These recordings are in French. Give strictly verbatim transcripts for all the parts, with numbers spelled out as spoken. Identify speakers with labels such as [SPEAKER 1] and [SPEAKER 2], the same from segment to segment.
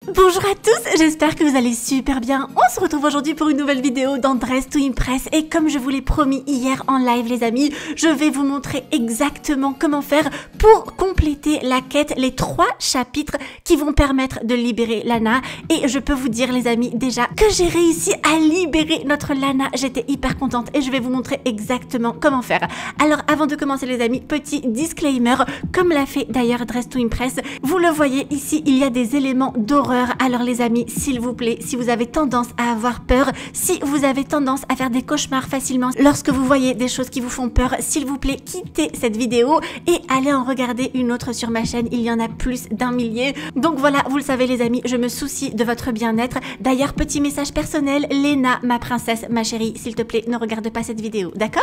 [SPEAKER 1] Bonjour à tous, j'espère que vous allez super bien. On se retrouve aujourd'hui pour une nouvelle vidéo dans Dress to Impress et comme je vous l'ai promis hier en live les amis, je vais vous montrer exactement comment faire pour compléter la quête, les trois chapitres qui vont permettre de libérer Lana. Et je peux vous dire les amis déjà que j'ai réussi à libérer notre Lana, j'étais hyper contente et je vais vous montrer exactement comment faire. Alors avant de commencer les amis, petit disclaimer, comme l'a fait d'ailleurs Dress to Impress, vous le voyez ici, il y a des éléments d'horreur. Alors les amis, s'il vous plaît, si vous avez tendance à avoir peur, si vous avez tendance à faire des cauchemars facilement lorsque vous voyez des choses qui vous font peur, s'il vous plaît, quittez cette vidéo et allez en regarder une autre sur ma chaîne, il y en a plus d'un millier. Donc voilà, vous le savez les amis, je me soucie de votre bien-être. D'ailleurs, petit message personnel, Léna, ma princesse, ma chérie, s'il te plaît, ne regarde pas cette vidéo, d'accord?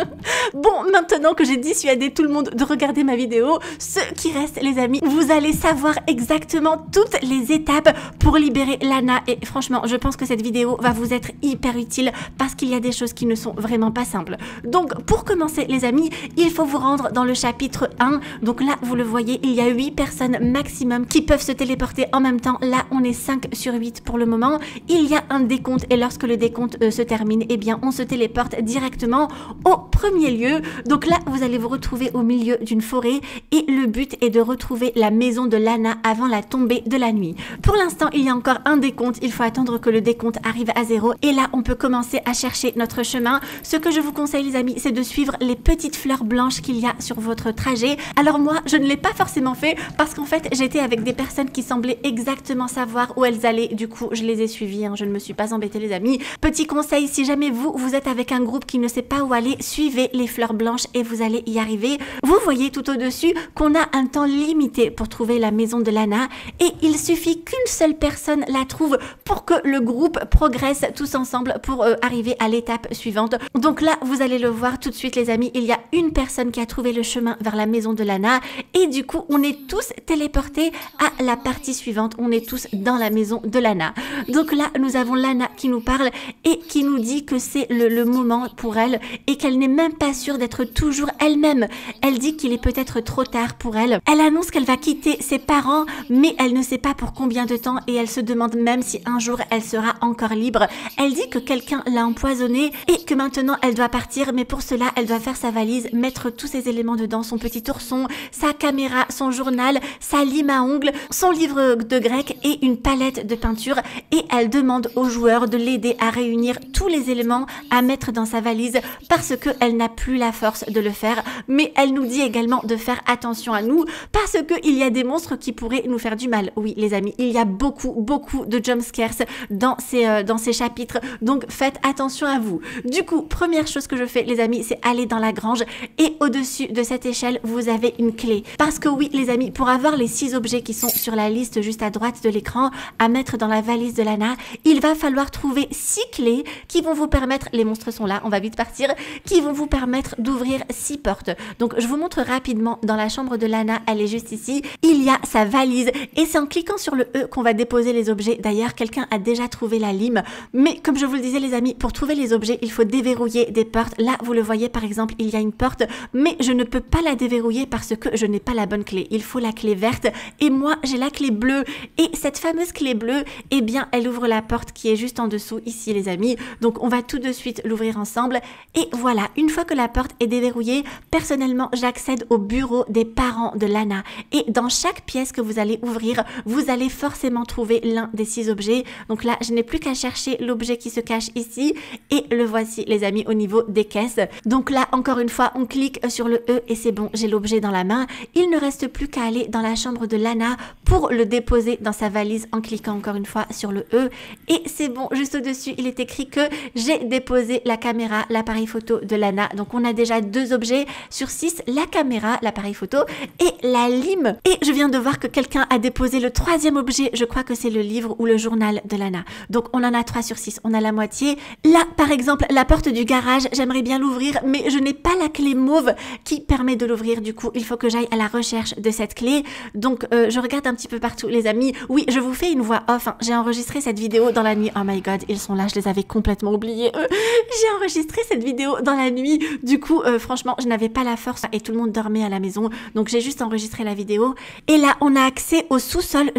[SPEAKER 1] Bon, maintenant que j'ai dissuadé tout le monde de regarder ma vidéo, ce qui reste les amis, vous allez savoir exactement toutes les étapes pour libérer Lana et franchement je pense que cette vidéo va vous être hyper utile parce qu'il y a des choses qui ne sont vraiment pas simples. Donc pour commencer les amis, il faut vous rendre dans le chapitre un. Donc là vous le voyez, il y a huit personnes maximum qui peuvent se téléporter en même temps. Là on est cinq sur huit pour le moment. Il y a un décompte et lorsque le décompte euh, se termine, eh bien on se téléporte directement au premier lieu. Donc là vous allez vous retrouver au milieu d'une forêt et le but est de retrouver la maison de Lana avant la tombée de la nuit. Pour l'instant, il y a encore un décompte. Il faut attendre que le décompte arrive à zéro. Et là, on peut commencer à chercher notre chemin. Ce que je vous conseille, les amis, c'est de suivre les petites fleurs blanches qu'il y a sur votre trajet. Alors moi, je ne l'ai pas forcément fait parce qu'en fait, j'étais avec des personnes qui semblaient exactement savoir où elles allaient. Du coup, je les ai suivies. Hein. Je ne me suis pas embêtée, les amis. Petit conseil, si jamais vous, vous êtes avec un groupe qui ne sait pas où aller, suivez les fleurs blanches et vous allez y arriver. Vous voyez tout au-dessus qu'on a un temps limité pour trouver la maison de Lana et il suffit qu'une seule personne la trouve pour que le groupe progresse tous ensemble pour euh, arriver à l'étape suivante. Donc là, vous allez le voir tout de suite les amis, il y a une personne qui a trouvé le chemin vers la maison de Lana et du coup, on est tous téléportés à la partie suivante. On est tous dans la maison de Lana. Donc là, nous avons Lana qui nous parle et qui nous dit que c'est le, le moment pour elle et qu'elle n'est même pas sûre d'être toujours elle-même. Elle dit qu'il est peut-être trop tard pour elle. Elle annonce qu'elle va quitter ses parents, mais elle ne sait pas pour combien de temps et elle se demande même si un jour elle sera encore libre. Elle dit que quelqu'un l'a empoisonnée et que maintenant elle doit partir, mais pour cela elle doit faire sa valise, mettre tous ses éléments dedans, son petit ourson, sa caméra, son journal, sa lime à ongles, son livre de grec et une palette de peinture et elle demande aux joueurs de l'aider à réunir tous les éléments à mettre dans sa valise parce qu'elle n'a plus la force de le faire, mais elle nous dit également de faire attention à nous parce qu'il y a des monstres qui pourraient nous faire du mal. Oui les amis, il y a beaucoup beaucoup de jumpscares dans ces, euh, dans ces chapitres, donc faites attention à vous. Du coup, première chose que je fais les amis, c'est aller dans la grange et au-dessus de cette échelle, vous avez une clé. Parce que oui les amis, pour avoir les six objets qui sont sur la liste juste à droite de l'écran à mettre dans la valise de Lana, il va falloir trouver six clés qui vont vous permettre, les monstres sont là, on va vite partir, qui vont vous permettre d'ouvrir six portes. Donc je vous montre rapidement dans la chambre de Lana, elle est juste ici, il y a sa valise et c'est en cliquant sur le E qu'on va déposer les objets. D'ailleurs, quelqu'un a déjà trouvé la lime. Mais comme je vous le disais les amis, pour trouver les objets, il faut déverrouiller des portes. Là, vous le voyez par exemple, il y a une porte, mais je ne peux pas la déverrouiller parce que je n'ai pas la bonne clé. Il faut la clé verte et moi, j'ai la clé bleue. Et cette fameuse clé bleue, eh bien, elle ouvre la porte qui est juste en dessous ici les amis. Donc, on va tout de suite l'ouvrir ensemble. Et voilà, une fois que la porte est déverrouillée, personnellement, j'accède au bureau des parents de Lana. Et dans chaque pièce que vous allez ouvrir, vous allez forcément trouver l'un des six objets. Donc là, je n'ai plus qu'à chercher l'objet qui se cache ici et le voici les amis au niveau des caisses. Donc là, encore une fois, on clique sur le E et c'est bon, j'ai l'objet dans la main. Il ne reste plus qu'à aller dans la chambre de Lana pour le déposer dans sa valise en cliquant encore une fois sur le E et c'est bon, juste au-dessus, il est écrit que j'ai déposé la caméra, l'appareil photo de Lana. Donc on a déjà deux objets sur six, la caméra, l'appareil photo et la lime. Et je viens de voir que quelqu'un a déposé le troisième objet, je crois que c'est le livre ou le journal de Lana. Donc on en a trois sur six, on a la moitié. Là par exemple, la porte du garage, j'aimerais bien l'ouvrir mais je n'ai pas la clé mauve qui permet de l'ouvrir. Du coup, il faut que j'aille à la recherche de cette clé. Donc euh, je regarde un petit peu partout les amis. Oui, je vous fais une voix off, hein. J'ai enregistré cette vidéo dans la nuit. Oh my god, ils sont là, je les avais complètement oubliés. Euh, j'ai enregistré cette vidéo dans la nuit. Du coup, euh, franchement, je n'avais pas la force et tout le monde dormait à la maison. Donc j'ai juste enregistré la vidéo. Et là, on a accès au sous-sol, je pense, et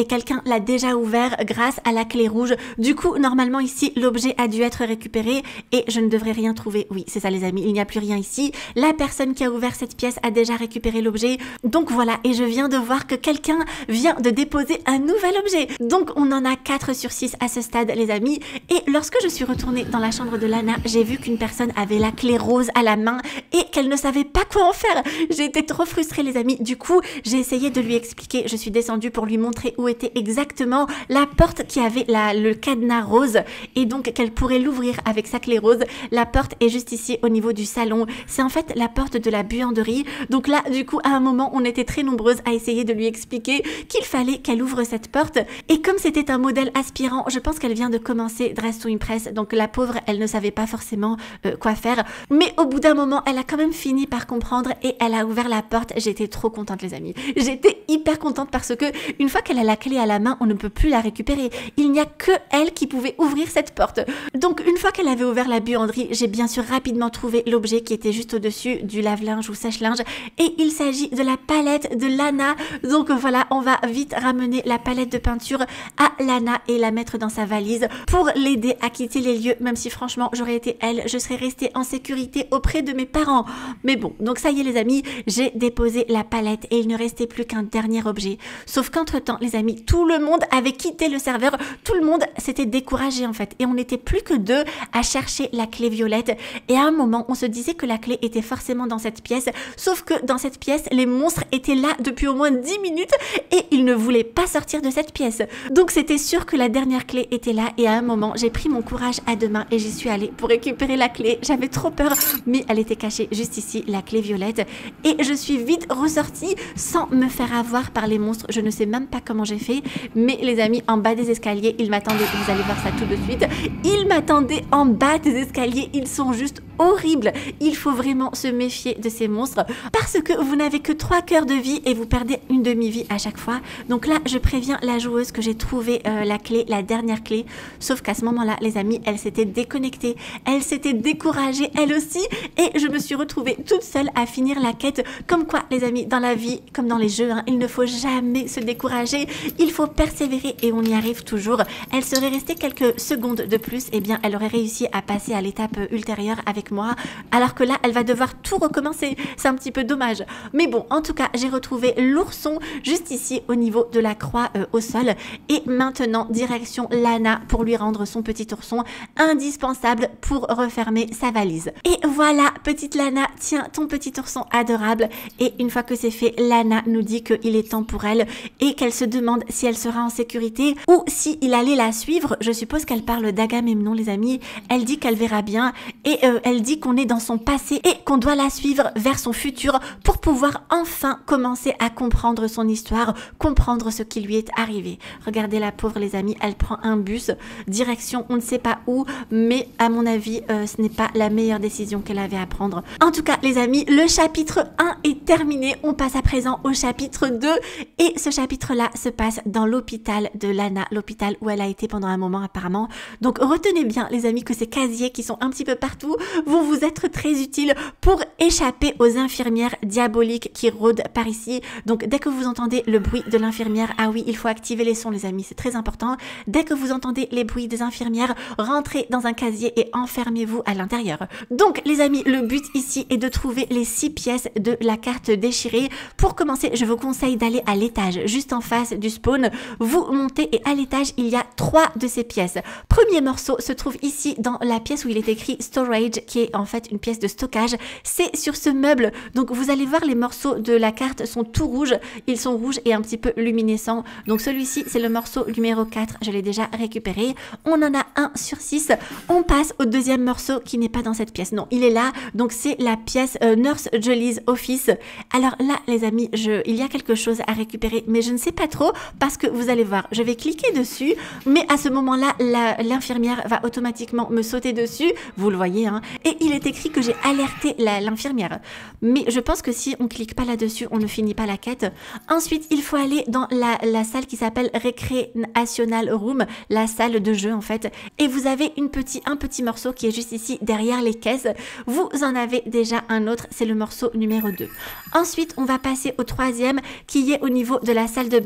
[SPEAKER 1] quelqu'un l'a déjà ouvert grâce à la clé rouge. Du coup, normalement ici, l'objet a dû être récupéré et je ne devrais rien trouver. Oui, c'est ça les amis, il n'y a plus rien ici. La personne qui a ouvert cette pièce a déjà récupéré l'objet. Donc voilà, et je viens de voir que quelqu'un vient de déposer un nouvel objet. Donc on en a quatre sur six à ce stade les amis. Et lorsque je suis retournée dans la chambre de Lana, j'ai vu qu'une personne avait la clé rose à la main et qu'elle ne savait pas quoi en faire. J'ai été trop frustrée les amis. Du coup, j'ai essayé de lui expliquer. Je suis descendue pour lui montrer où était exactement la porte qui avait la, le cadenas rose et donc qu'elle pourrait l'ouvrir avec sa clé rose. La porte est juste ici au niveau du salon. C'est en fait la porte de la buanderie. Donc là, du coup, à un moment, on était très nombreuses à essayer de lui expliquer qu'il fallait qu'elle ouvre cette porte. Et comme c'était un modèle aspirant, je pense qu'elle vient de commencer Dress to Impress. Donc la pauvre, elle ne savait pas forcément euh, quoi faire. Mais au bout d'un moment, elle a quand même fini par comprendre et elle a ouvert la porte. J'étais trop contente les amis. J'étais hyper contente parce que une fois qu'elle a la clé à la main, on ne peut plus la récupérer. Il n'y a que elle qui pouvait ouvrir cette porte. Donc une fois qu'elle avait ouvert la buanderie, j'ai bien sûr rapidement trouvé l'objet qui était juste au-dessus du lave-linge ou sèche-linge et il s'agit de la palette de Lana. Donc voilà, on va vite ramener la palette de peinture à Lana et la mettre dans sa valise pour l'aider à quitter les lieux, même si franchement j'aurais été elle, je serais restée en sécurité auprès de mes parents. Mais bon, donc ça y est les amis, j'ai déposé la palette et il ne restait plus qu'un dernier objet. Sauf qu'entre temps les amis, tout le monde avait quitté le serveur, tout le monde s'était découragé en fait et on n'était plus que deux à chercher la clé violette et à un moment on se disait que la clé était forcément dans cette pièce, sauf que dans cette pièce les monstres étaient là depuis au moins dix minutes et ils ne voulaient pas sortir de cette pièce. Donc c'était sûr que la dernière clé était là et à un moment j'ai pris mon courage à deux mains et j'y suis allée pour récupérer la clé. J'avais trop peur mais elle était cachée juste ici, la clé violette, et je suis vite ressortie sans me faire avoir par les monstres. Je ne sais même pas comment j'ai fait, mais les amis, en bas des escaliers, ils m'attendaient, vous allez voir ça tout de suite, ils m'attendaient en bas des escaliers, ils sont juste horribles. Il faut vraiment se méfier de ces monstres parce que vous n'avez que trois cœurs de vie et vous perdez une demi-vie à chaque fois. Donc là, je préviens la joueuse que j'ai trouvé euh, la clé, la dernière clé, sauf qu'à ce moment-là, les amis, elle s'était déconnectée, elle s'était découragée, elle aussi, et je me suis retrouvée toute seule à finir la quête. Comme quoi, les amis, dans la vie, comme dans les jeux, hein, il ne faut jamais se décourager, il faut persévérer et on y arrive toujours. Elle serait restée quelques secondes de plus, et bien, elle aurait réussi à passer à l'étape ultérieure avec moi, alors que là, elle va devoir tout recommencer. C'est un petit peu dommage. Mais bon, en tout cas, j'ai retrouvé l'ourson juste ici au niveau de la croix euh, au sol, et maintenant, direction Lana pour lui rendre son petit ourson indispensable pour refermer sa valise. Et voilà, petite Lana, tiens ton petit ourson adorable. Et une fois que c'est fait, Lana nous dit qu'il est temps pour elle et qu'elle se demande si elle sera en sécurité ou si il allait la suivre. Je suppose qu'elle parle d'Agamemnon, les amis. Elle dit qu'elle verra bien et euh, elle dit qu'on est dans son passé et qu'on doit la suivre vers son futur pour pouvoir enfin commencer à comprendre son histoire, comprendre ce qui lui est arrivé. Regardez la pauvre, les amis, elle prend un bus direction on ne sait pas où, mais à mon avis euh, ce n'est pas la meilleure décision qu'elle avait à prendre. En tout cas les amis, le chapitre un est terminé, on passe à présent au chapitre deux et ce chapitre là se passe dans l'hôpital de Lana, l'hôpital où elle a été pendant un moment apparemment. Donc retenez bien les amis que ces casiers qui sont un petit peu partout vont vous être très utiles pour échapper aux infirmières diaboliques qui rôdent par ici. Donc dès que vous entendez le bruit de l'infirmière, ah oui, il faut activer les sons les amis, c'est très important. Dès que vous entendez les bruits des infirmières, rentrez dans un casier et enfermez-vous à l'intérieur. Donc les amis, le but ici est de trouver les six pièces de la carte déchirée. Pour commencer, je vous conseille d'aller à l'étage juste en face du spawn. Vous montez et à l'étage, il y a trois de ces pièces. Premier morceau se trouve ici dans la pièce où il est écrit storage, qui est en fait une pièce de stockage. C'est sur ce meuble. Donc vous allez voir, les morceaux de la carte sont tout rouges. Ils sont rouges et un petit peu luminescents. Donc celui-ci, c'est le morceau numéro quatre. Je l'ai déjà récupéré. On en a un sur six. On passe au deuxième morceau qui n'est pas dans cette pièce. Non, il est là. Donc c'est la pièce euh, Nurse Jolie's Office. Alors là, les amis, je, il y a quelque chose à récupérer, mais je ne sais pas trop parce que vous allez voir, je vais cliquer dessus, mais à ce moment-là, l'infirmière va automatiquement me sauter dessus. Vous le voyez, hein. Et il est écrit que j'ai alerté l'infirmière. Mais je pense que si on clique pas là-dessus, on ne finit pas la quête. Ensuite, il faut aller dans la, la salle qui s'appelle Recreational Room, la salle de jeu en fait. Et vous avez une petit, un petit morceau qui est juste ici derrière les caisses. Vous en avez déjà un autre, c'est le morceau numéro deux. Ensuite, on va passer au troisième qui est au niveau de la salle de bain des toilettes.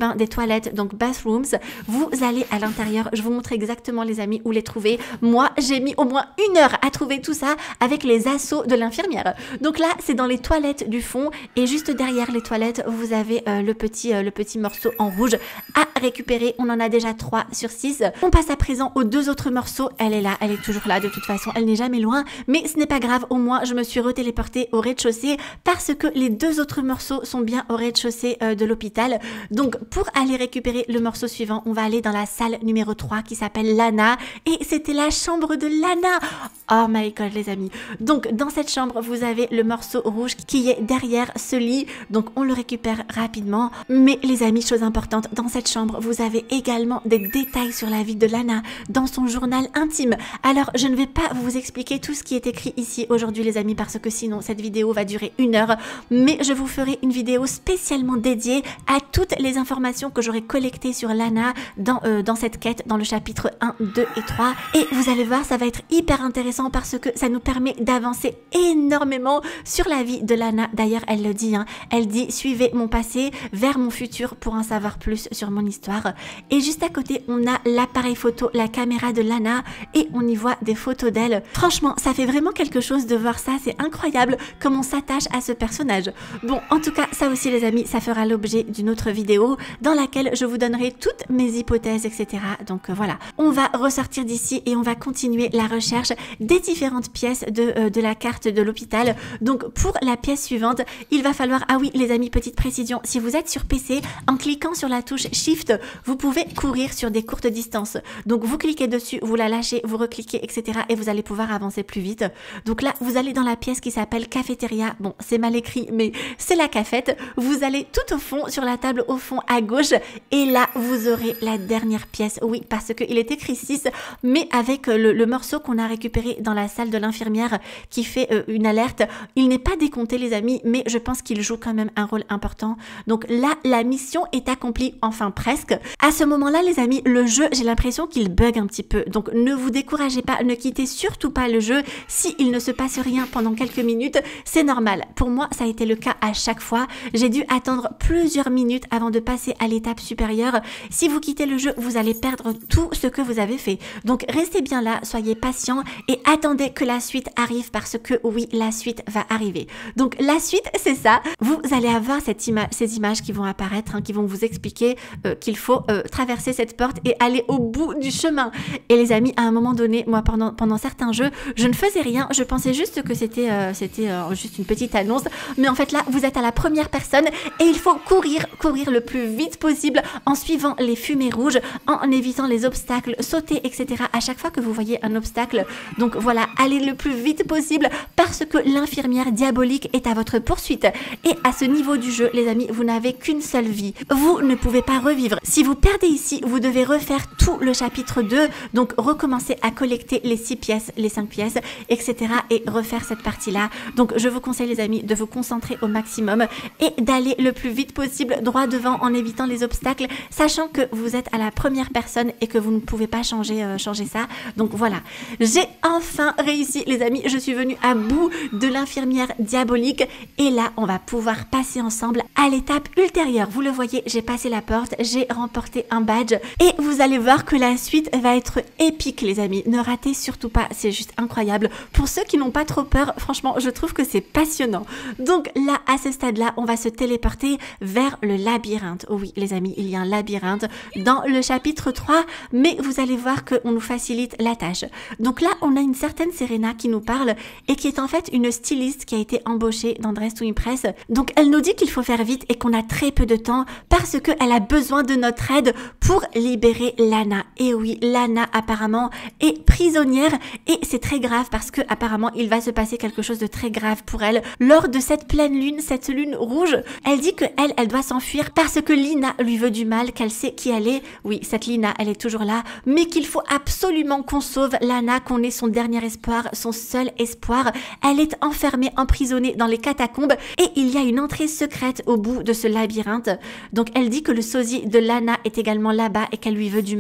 [SPEAKER 1] toilettes, donc bathrooms. Vous allez à l'intérieur, je vous montre exactement les amis où les trouver. Moi, j'ai mis au moins une heure à trouver tout ça avec les assauts de l'infirmière. Donc là, c'est dans les toilettes du fond et juste derrière les toilettes, vous avez euh, le, petit, euh, le petit morceau en rouge à récupérer. On en a déjà trois sur six. On passe à présent aux deux autres morceaux. Elle est là, elle est toujours là de toute façon, elle n'est jamais loin, mais ce n'est pas grave, au moins je me suis retéléportée au rez-de-chaussée parce que les deux autres morceaux sont bien au rez-de-chaussée euh, de l'hôpital. Donc pour aller récupérer le morceau suivant, on va aller dans la salle numéro trois qui s'appelle Lana et c'était la chambre de Lana. Oh my god les amis. Donc dans cette chambre, vous avez le morceau rouge qui est derrière ce lit, donc on le récupère rapidement. Mais les amis, chose importante, dans cette chambre, vous avez également des détails sur la vie de Lana dans son journal intime. Alors je ne vais pas vous expliquer tout ce qui est écrit ici aujourd'hui les amis parce que sinon cette vidéo va durer une heure, mais je vous ferai une vidéo spécialement dédiée à toutes les informations que j'aurai collectées sur Lana dans, euh, dans cette quête, dans le chapitre un, deux et trois, et vous allez voir, ça va être hyper intéressant parce que ça nous permet d'avancer énormément sur la vie de Lana. D'ailleurs elle le dit, hein, elle dit suivez mon passé vers mon futur pour en savoir plus sur mon histoire. Et juste à côté on a l'appareil photo, la caméra de Lana et on y voit des photos d'elle. Franchement ça fait vraiment quelque chose de voir ça, c'est incroyable comme on s'attache à ce personnage. Bon en tout cas ça aussi les amis, ça fera l'objet d'une autre vidéo dans laquelle je vous donnerai toutes mes hypothèses etc. Donc euh, voilà, on va ressortir d'ici et on va continuer la recherche des différentes pièces de, euh, de la carte de l'hôpital. Donc pour la pièce suivante, il va falloir, ah oui les amis, petite précision, si vous êtes sur P C, en cliquant sur la touche Shift, vous pouvez courir sur des courtes distances. Donc vous cliquez dessus, vous la lâchez, vous recliquez, et cetera. Et vous allez pouvoir avancer plus vite. Donc là, vous allez dans la pièce qui s'appelle cafétéria. Bon, c'est mal écrit, mais c'est la cafette. Vous allez tout au fond, sur la table au fond à gauche. Et là, vous aurez la dernière pièce. Oui, parce qu'il est écrit six, mais avec le, le morceau qu'on a récupéré dans la salle de l'infirmière qui fait euh, une alerte. Il n'est pas décompté les amis, mais je pense qu'il joue quand même un rôle important. Donc là, la mission est accomplie, enfin presque. À ce moment-là, les amis, le jeu, j'ai l'impression qu'il bug un petit peu. Donc ne vous découragez pas, ne quittez surtout pas le jeu. S'il ne se passe rien pendant quelques minutes, c'est normal. Pour moi, ça a été le cas à chaque fois. J'ai dû attendre plusieurs minutes avant de passer à l'étape supérieure. Si vous quittez le jeu, vous allez perdre tout ce que vous avez fait. Donc restez bien là, soyez patient et attendez que la suite arrive parce que oui, la suite va arriver. Donc la suite, c'est ça. Vous allez avoir cette ima ces images qui vont apparaître, hein, qui vont vous expliquer euh, qu'il faut euh, traverser cette porte et aller au bout du chemin. Et les amis, à un moment donné, moi pendant, pendant certains jeux, je ne faisais rien, je pensais juste que c'était euh, c'était euh, juste une petite annonce, mais en fait là, vous êtes à la première personne et il faut courir, courir le plus vite possible en suivant les fumées rouges, en évitant les obstacles, sauter, et cetera. À chaque fois que vous voyez un obstacle, donc voilà, allez le plus vite possible parce que l'infirmière diabolique est à votre poursuite. Et à ce niveau du jeu, les amis, vous n'avez qu'une seule vie. Vous ne pouvez pas revivre. Si vous perdez ici, vous devez refaire tout le chapitre deux, donc recommencer à collecter les six pièces, les cinq pièces, et cetera et refaire cette partie-là. Donc je vous conseille les amis de vous concentrer au maximum et d'aller le plus vite possible droit devant en évitant les obstacles, sachant que vous êtes à la première personne et que vous ne pouvez pas changer, euh, changer ça. Donc voilà, j'ai enfin réussi les amis, je suis venue à bout de l'infirmière diabolique et là on va pouvoir passer ensemble à l'étape ultérieure. Vous le voyez, j'ai passé la porte, j'ai remporté un badge et vous allez voir que la suite va être épique les amis. Ne ratez surtout pas, c'est juste incroyable. Pour ceux qui n'ont pas trop peur, franchement je trouve que c'est passionnant. Donc là à ce stade là on va se téléporter vers le labyrinthe. Oh oui les amis, il y a un labyrinthe dans le chapitre trois, mais vous allez voir qu'on nous facilite la tâche. Donc là on a une certaine Serena qui nous parle et qui est en fait une styliste qui a été embauchée dans Dress to Impress. Donc elle nous dit qu'il faut faire vite et qu'on a très peu de temps parce qu'elle a besoin de notre aide pour libérer Lana. Et oui, Lana apparemment est prisonnière et c'est très grave parce que apparemment il va se passer quelque chose de très grave pour elle lors de cette pleine lune, cette lune rouge. Elle dit que elle, elle doit s'enfuir parce que Lina lui veut du mal, qu'elle sait qui elle est. Oui, cette Lina, elle est toujours là, mais qu'il faut absolument qu'on sauve Lana, qu'on ait son dernier espoir, son seul espoir. Elle est enfermée, emprisonnée dans les catacombes et il y a une entrée secrète au bout de ce labyrinthe. Donc elle dit que le sosie de Lana est également là-bas et qu'elle lui veut du mal.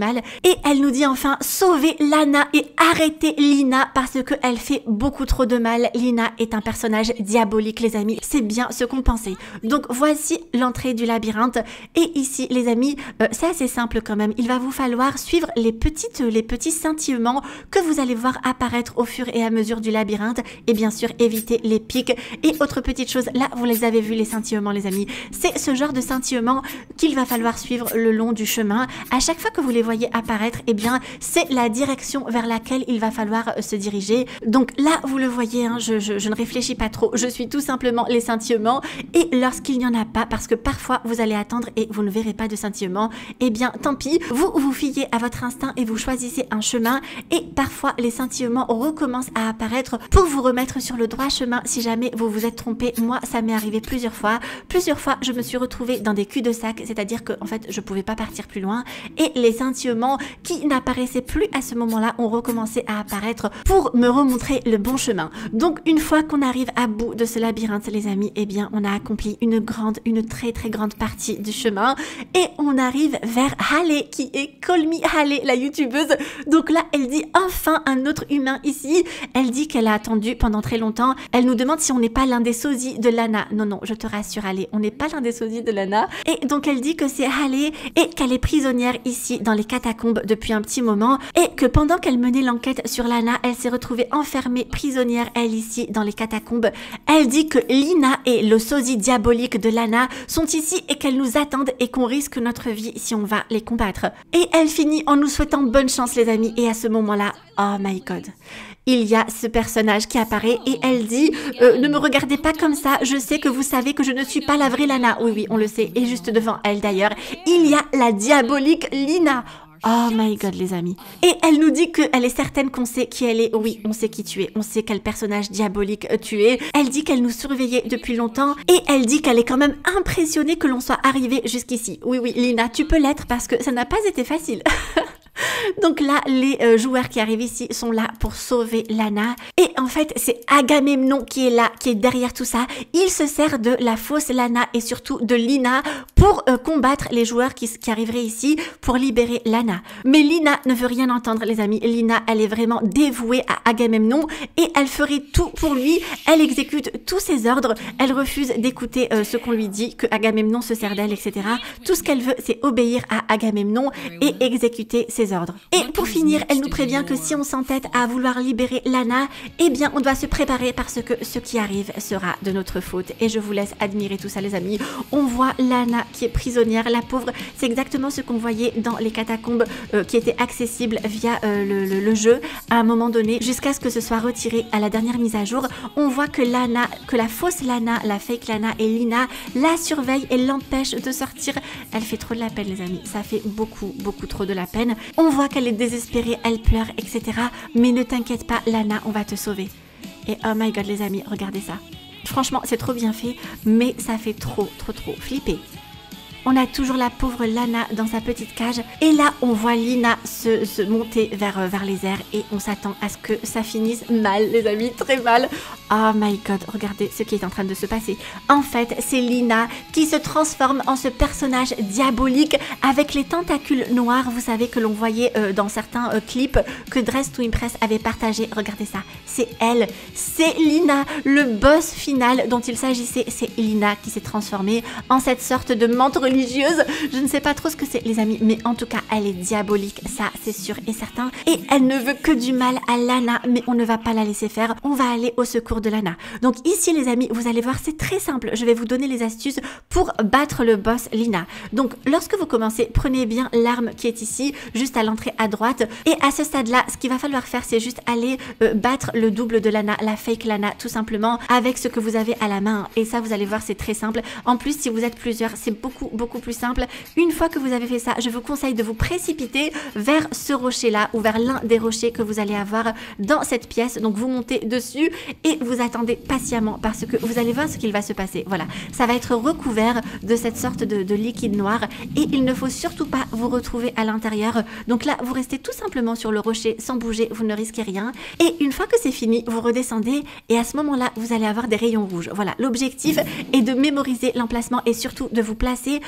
[SPEAKER 1] mal. Et elle nous dit enfin sauver Lana et arrêter Lina parce qu'elle fait beaucoup trop de mal. Lina est un personnage diabolique les amis, c'est bien ce qu'on pensait. Donc voici l'entrée du labyrinthe et ici les amis, euh, c'est assez simple quand même. Il va vous falloir suivre les, petites, les petits scintillements que vous allez voir apparaître au fur et à mesure du labyrinthe et bien sûr éviter les pics. Et autre petite chose, là vous les avez vus les scintillements les amis, c'est ce genre de scintillements qu'il va falloir suivre le long du chemin. À chaque fois que vous les voyez apparaître, et eh bien c'est la direction vers laquelle il va falloir se diriger. Donc là vous le voyez, hein, je, je, je ne réfléchis pas trop, je suis tout simplement les scintillements et lorsqu'il n'y en a pas, parce que parfois vous allez attendre et vous ne verrez pas de scintillement, et eh bien tant pis, vous vous fiez à votre instinct et vous choisissez un chemin et parfois les scintillements recommencent à apparaître pour vous remettre sur le droit chemin si jamais vous vous êtes trompé. Moi ça m'est arrivé plusieurs fois, plusieurs fois je me suis retrouvée dans des cul-de-sac, c'est-à-dire que en fait je pouvais pas partir plus loin et les scintillements qui n'apparaissaient plus à ce moment-là ont recommencé à apparaître pour me remontrer le bon chemin. Donc une fois qu'on arrive à bout de ce labyrinthe les amis, eh bien on a accompli une grande, une très très grande partie du chemin et on arrive vers Halle qui est Call Me Halle, la youtubeuse. Donc là elle dit enfin un autre humain ici, elle dit qu'elle a attendu pendant très longtemps, elle nous demande si on n'est pas l'un des sosies de Lana. Non non, je te rassure Halle, on n'est pas l'un des sosies de Lana. Et donc elle dit que c'est Halle et qu'elle est prisonnière ici dans les catacombes depuis un petit moment et que pendant qu'elle menait l'enquête sur Lana, elle s'est retrouvée enfermée prisonnière elle ici dans les catacombes. Elle dit que Lina et le sosie diabolique de Lana sont ici et qu'elles nous attendent et qu'on risque notre vie si on va les combattre. Et elle finit en nous souhaitant bonne chance les amis et à ce moment-là, oh my god, il y a ce personnage qui apparaît et elle dit euh, ne me regardez pas comme ça, je sais que vous savez que je ne suis pas la vraie Lana. Oui oui on le sait et juste devant elle d'ailleurs il y a la diabolique Lina. Oh my god les amis. Et elle nous dit qu'elle est certaine qu'on sait qui elle est. Oui, on sait qui tu es. On sait quel personnage diabolique tu es. Elle dit qu'elle nous surveillait depuis longtemps. Et elle dit qu'elle est quand même impressionnée que l'on soit arrivé jusqu'ici. Oui, oui, Lina, tu peux l'être parce que ça n'a pas été facile. Donc là, les euh, joueurs qui arrivent ici sont là pour sauver Lana. Et en fait, c'est Agamemnon qui est là, qui est derrière tout ça. Il se sert de la fausse Lana et surtout de Lina pour euh, combattre les joueurs qui, qui arriveraient ici pour libérer Lana. Mais Lina ne veut rien entendre, les amis. Lina, elle est vraiment dévouée à Agamemnon et elle ferait tout pour lui. Elle exécute tous ses ordres. Elle refuse d'écouter euh, ce qu'on lui dit, que Agamemnon se sert d'elle, et cetera. Tout ce qu'elle veut, c'est obéir à Agamemnon et exécuter ses ordres. Et pour finir, elle nous prévient que si on s'entête à vouloir libérer Lana, eh bien on doit se préparer parce que ce qui arrive sera de notre faute. Et je vous laisse admirer tout ça les amis. On voit Lana qui est prisonnière, la pauvre, c'est exactement ce qu'on voyait dans les catacombes euh, qui étaient accessibles via euh, le, le, le jeu à un moment donné, jusqu'à ce que ce soit retiré à la dernière mise à jour. On voit que Lana, que la fausse Lana, la fake Lana et Lina la surveillent et l'empêchent de sortir. Elle fait trop de la peine les amis, ça fait beaucoup beaucoup trop de la peine. On voit qu'elle est désespérée, elle pleure, et cetera. Mais ne t'inquiète pas, Lana, on va te sauver. Et oh my god, les amis, regardez ça. Franchement, c'est trop bien fait, mais ça fait trop, trop, trop flipper. On a toujours la pauvre Lana dans sa petite cage. Et là, on voit Lina se, se monter vers, euh, vers les airs. Et on s'attend à ce que ça finisse mal, les amis, très mal. Oh my god, regardez ce qui est en train de se passer. En fait, c'est Lina qui se transforme en ce personnage diabolique avec les tentacules noirs. Vous savez que l'on voyait euh, dans certains euh, clips que Dress to Impress avait partagé. Regardez ça, c'est elle, c'est Lina. Le boss final dont il s'agissait, c'est Lina qui s'est transformée en cette sorte de menthe religieuse. Je ne sais pas trop ce que c'est les amis, mais en tout cas elle est diabolique, ça c'est sûr et certain. Et elle ne veut que du mal à Lana, mais on ne va pas la laisser faire, on va aller au secours de Lana. Donc ici les amis, vous allez voir, c'est très simple, je vais vous donner les astuces pour battre le boss Lina. Donc lorsque vous commencez, prenez bien l'arme qui est ici, juste à l'entrée à droite. Et à ce stade là, ce qu'il va falloir faire, c'est juste aller euh, battre le double de Lana, la fake Lana, tout simplement, avec ce que vous avez à la main. Et ça vous allez voir, c'est très simple. En plus, si vous êtes plusieurs, c'est beaucoup beaucoup plus simple. Une fois que vous avez fait ça, je vous conseille de vous précipiter vers ce rocher là ou vers l'un des rochers que vous allez avoir dans cette pièce. Donc vous montez dessus et vous attendez patiemment parce que vous allez voir ce qu'il va se passer. Voilà, ça va être recouvert de cette sorte de, de liquide noir et il ne faut surtout pas vous retrouver à l'intérieur. Donc là, vous restez tout simplement sur le rocher sans bouger, vous ne risquez rien. Et une fois que c'est fini, vous redescendez et à ce moment-là, vous allez avoir des rayons rouges. Voilà, l'objectif est de mémoriser l'emplacement et surtout de vous placer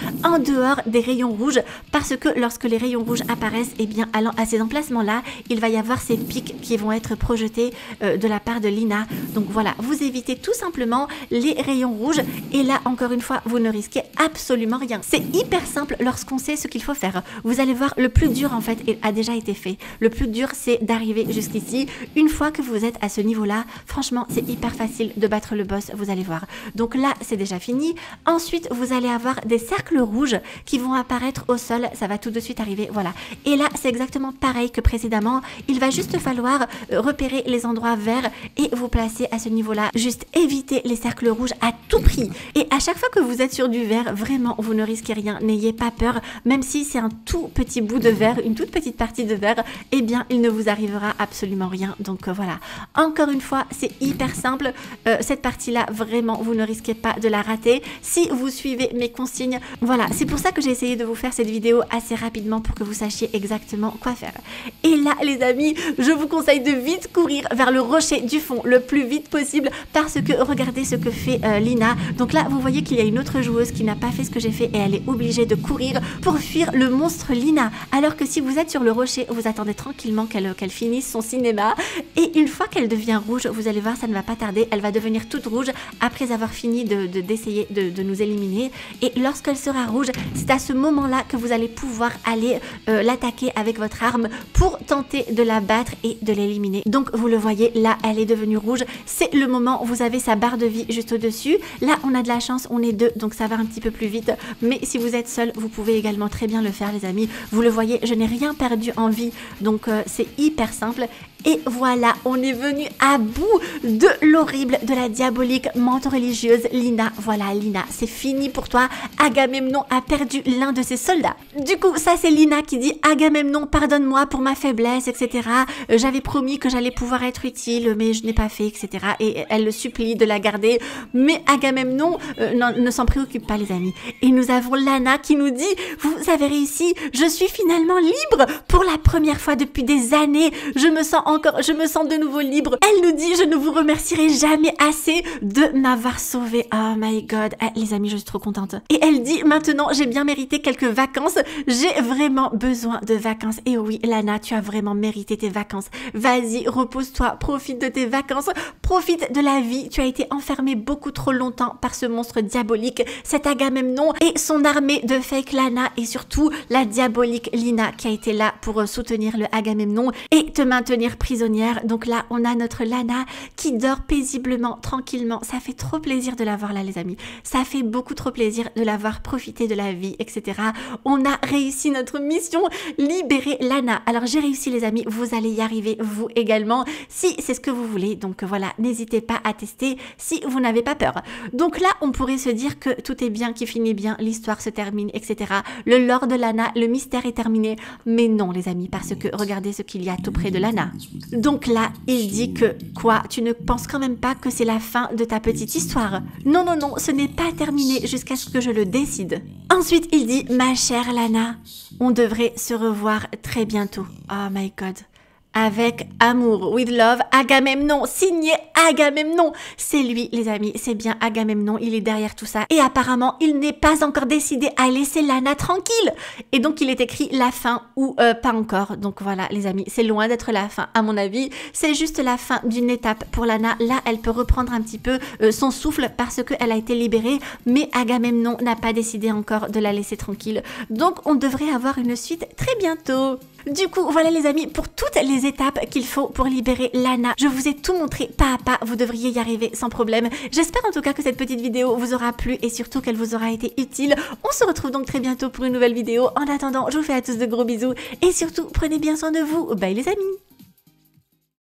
[SPEAKER 1] en dehors des rayons rouges, parce que lorsque les rayons rouges apparaissent, et eh bien allant à ces emplacements-là, il va y avoir ces pics qui vont être projetés euh, de la part de Lina. Donc voilà, vous évitez tout simplement les rayons rouges et là encore une fois, vous ne risquez absolument rien. C'est hyper simple lorsqu'on sait ce qu'il faut faire. Vous allez voir, le plus dur en fait a déjà été fait. Le plus dur, c'est d'arriver jusqu'ici. Une fois que vous êtes à ce niveau-là, franchement, c'est hyper facile de battre le boss, vous allez voir. Donc là, c'est déjà fini. Ensuite, vous allez avoir des cercles rouges qui vont apparaître au sol. Ça va tout de suite arriver, voilà. Et là, c'est exactement pareil que précédemment. Il va juste falloir repérer les endroits verts et vous placer à ce niveau-là. Juste éviter les cercles rouges à tout prix. Et à chaque fois que vous êtes sur du vert, vraiment, vous ne risquez rien. N'ayez pas peur, même si c'est un tout petit bout de verre, une toute petite partie de verre, eh bien, il ne vous arrivera absolument rien. Donc euh, voilà. Encore une fois, c'est hyper simple. Euh, cette partie-là, vraiment, vous ne risquez pas de la rater si vous suivez mes consignes. Voilà, c'est pour ça que j'ai essayé de vous faire cette vidéo assez rapidement pour que vous sachiez exactement quoi faire. Et là, les amis, je vous conseille de vite courir vers le rocher du fond le plus vite possible parce que regardez ce que fait euh, Lina. Donc là, vous voyez qu'il y a une autre joueuse qui n'a pas fait ce que j'ai fait et elle est obligée de courir pour fuir le monstre Lina. Alors que si vous êtes sur le rocher, vous attendez tranquillement qu'elle qu'elle finisse son cinéma et une fois qu'elle devient rouge, vous allez voir, ça ne va pas tarder, elle va devenir toute rouge après avoir fini de, de, d'essayer de, de nous éliminer. Et lorsqu'elle sera rouge, c'est à ce moment-là que vous allez pouvoir aller euh, l'attaquer avec votre arme pour tenter de la battre et de l'éliminer. Donc vous le voyez, là elle est devenue rouge, c'est le moment où vous avez sa barre de vie juste au-dessus. Là on a de la chance, on est deux, donc ça va un petit peu plus vite, mais si vous êtes seul, vous pouvez également très bien le faire les amis. Vous le voyez, je n'ai rien perdu en vie, donc euh, c'est hyper simple. Et voilà, on est venu à bout de l'horrible, de la diabolique menthe religieuse Lina. Voilà Lina, c'est fini pour toi. Agamemnon a perdu l'un de ses soldats. Du coup, ça c'est Lina qui dit Agamemnon, pardonne-moi pour ma faiblesse, et cetera. Euh, J'avais promis que j'allais pouvoir être utile, mais je n'ai pas fait, et cetera. Et elle le supplie de la garder. Mais Agamemnon euh, non, ne s'en préoccupe pas les amis. Et nous avons Lana qui nous dit vous avez réussi, je suis finalement libre pour la première fois depuis des années. Je me sens encore, je me sens de nouveau libre. Elle nous dit je ne vous remercierai jamais assez de m'avoir sauvé. Oh my god, ah, les amis, je suis trop contente. Et elle dit maintenant j'ai bien mérité quelques vacances. J'ai vraiment besoin de vacances. Et oui, Lana, tu as vraiment mérité tes vacances. Vas-y, repose-toi, profite de tes vacances, profite de la vie. Tu as été enfermée beaucoup trop longtemps par ce monstre diabolique, cet Agamemnon et son armée de fake Lana et surtout la diabolique Lina qui a été là pour soutenir le Agamemnon et te maintenir prisonnière. Donc là, on a notre Lana qui dort paisiblement, tranquillement. Ça fait trop plaisir de la voir là, les amis. Ça fait beaucoup trop plaisir de la voir profiter de la vie, et cetera. On a réussi notre mission, libérer Lana. Alors j'ai réussi, les amis. Vous allez y arriver, vous également, si c'est ce que vous voulez. Donc voilà, n'hésitez pas à tester si vous n'avez pas peur. Donc là, on pourrait se dire que tout est bien, qui finit bien, l'histoire se termine, et cetera. Le lore de Lana, le mystère est terminé. Mais non, les amis, parce que regardez ce qu'il y a tout près de Lana. Donc là, il dit que quoi, tu ne penses quand même pas que c'est la fin de ta petite histoire? Non, non, non, ce n'est pas terminé jusqu'à ce que je le décide. Ensuite, il dit, ma chère Lana, on devrait se revoir très bientôt. Oh my god. Avec amour, with love, Agamemnon, signé Agamemnon. C'est lui, les amis, c'est bien Agamemnon, il est derrière tout ça. Et apparemment, il n'est pas encore décidé à laisser Lana tranquille. Et donc, il est écrit la fin ou euh, pas encore. Donc voilà, les amis, c'est loin d'être la fin, à mon avis. C'est juste la fin d'une étape pour Lana. Là, elle peut reprendre un petit peu euh, son souffle parce qu'elle a été libérée. Mais Agamemnon n'a pas décidé encore de la laisser tranquille. Donc, on devrait avoir une suite très bientôt. Du coup, voilà les amis, pour toutes les étapes qu'il faut pour libérer Lana, je vous ai tout montré pas à pas, vous devriez y arriver sans problème. J'espère en tout cas que cette petite vidéo vous aura plu et surtout qu'elle vous aura été utile. On se retrouve donc très bientôt pour une nouvelle vidéo. En attendant, je vous fais à tous de gros bisous et surtout, prenez bien soin de vous. Bye les amis!